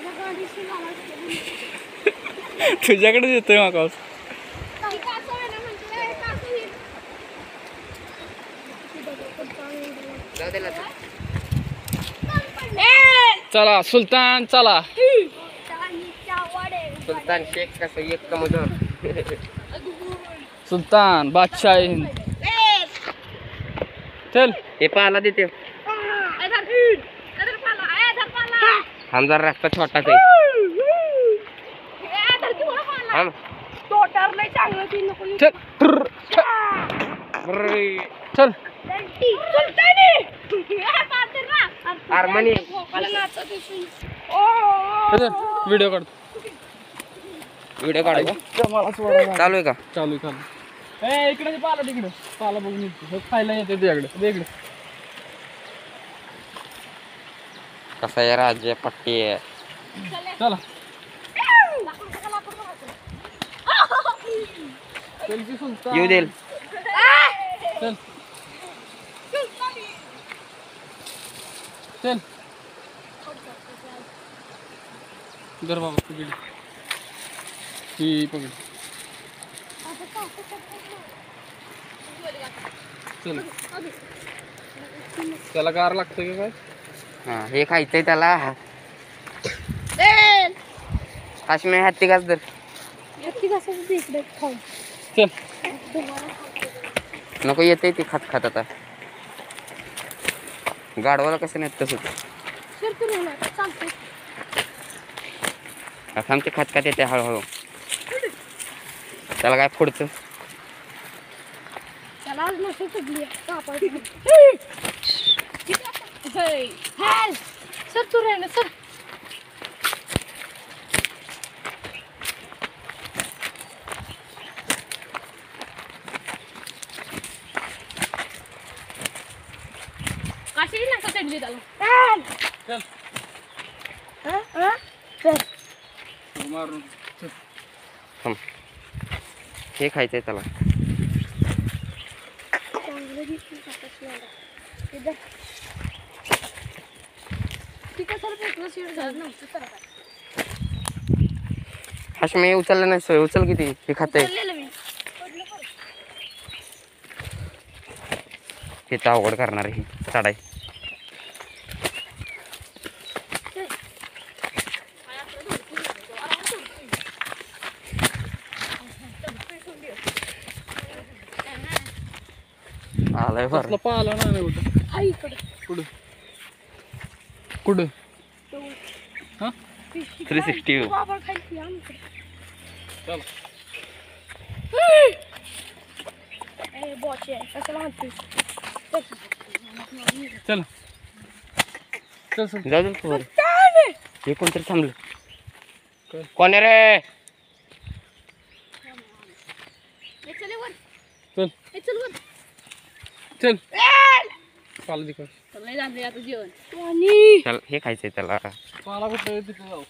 तुझ्याकडे येतोय माकास. चला सुलतान चला. सुलतान शेख कसं एक कमजोर. सुलतान बादशाह हिंद. चल हे पाला देते. हमजा रस्ता छोटाच आहे. चल हार्मोनी व्हिडिओ काढतो. व्हिडिओ काढू चालू आहे का? चालू चालू. ए इकडे पाला तिकडे पाला बघून येते खायला येते तुझ्याकडे वेगळं. कसा आहे राज्य पट्टी आहे. चला चल की सुलतान येऊ देईल. चल चल धर बाबा तू गेली ही पकड. चल त्याला गार लागतं की काय? हा हे खायचंय त्याला. काश्मीर हत्ती घास तर चल नको येते ती खात खात. आता गाडवाला कसं नाही तसंच असं आमचे खात खात येते हळूहळू. त्याला काय पुढचं सर तू राहिला सर. काशी नका चढली त्याला. चल मारून थांब. हे खायचंय त्याला. हाशमी उचललं नाही सोय. उचल किती हे खाते. हे तर अवघड करणार आहे ही चढाई. आलाय बरं. पाहिलं नाही कुठं कुठं कुठं हा 360 चल चल चल चल जाऊ दे तू. हे कोणतरी थांबलं. कोण आहे रे? चल चल पाला तिकड. चल हे खायचंय त्याला. पाला कुठं तिथे जाऊ.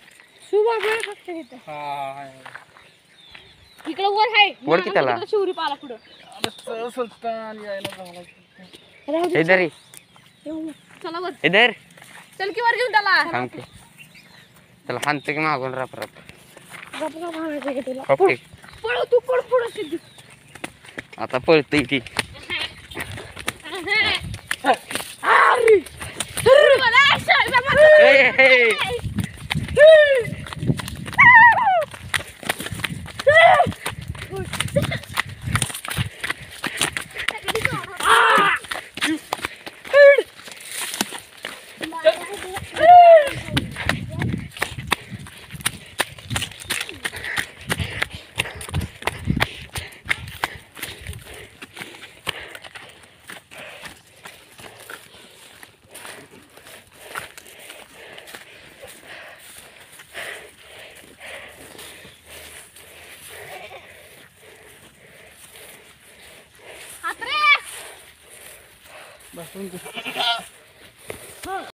इकडे वर आहे वळ की त्याला. शिवरी पाला पुढं. चल सुलतान यायला झाला. इधर ये. चला वर. इधर चल की वर घेऊन त्याला. थांब की. त्याला हाणतं की मागून राप राप. तुला ओके पळ तू पळ पुढं सिद्धी. आता पळतय ती. ए, ए. बस